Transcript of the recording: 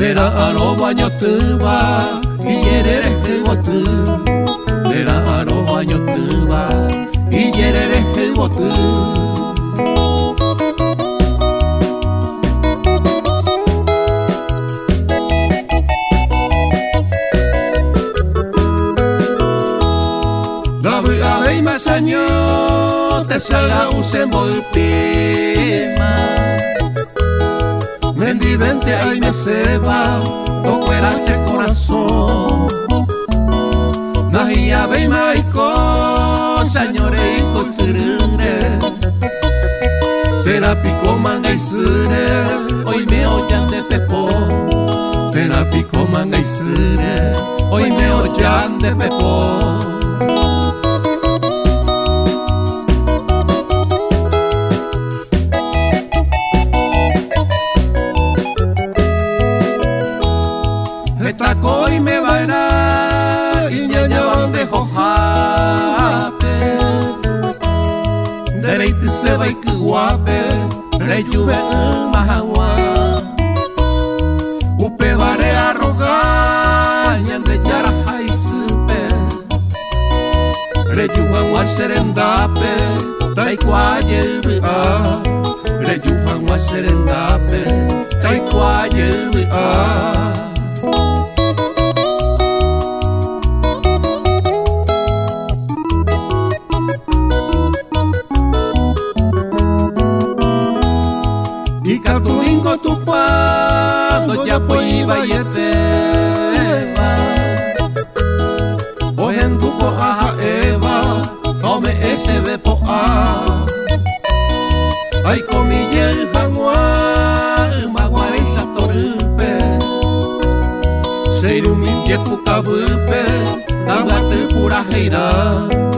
Lera aro baino tuba Ilerere jugotu Lera aro baino tuba Ilerere jugotu Dabu abei masaño Te salga usen volpima Mendivente ay me seba Toco el ese corazón Nahia bei maiko Señore iko surure Terapico manga y sure Hoy me oyan de pepo Terapico manga y sure Hoy me oyan de pepo Tacoy me vaina y ñañaban de jojape Dereite se va y que guape Rejuve mahagua Upe vare arroga Ñande yara hay supe Rejuvan wa serendape Taikwaye a Rejuvan wa serendape Taikwaye a Y calculingo tu pando ya pues iba y esteba Voy en tu coja Eva Come ese bepo a Ay comille el Maguare y satorupe Seiru mi pie puka bupe Nahuate pura heira